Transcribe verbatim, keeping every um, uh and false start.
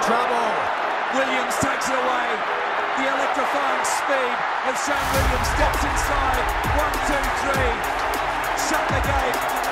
trouble. Williams takes it away. The electrifying speed of Shane Williams steps inside. One, two, three. Shut the gate.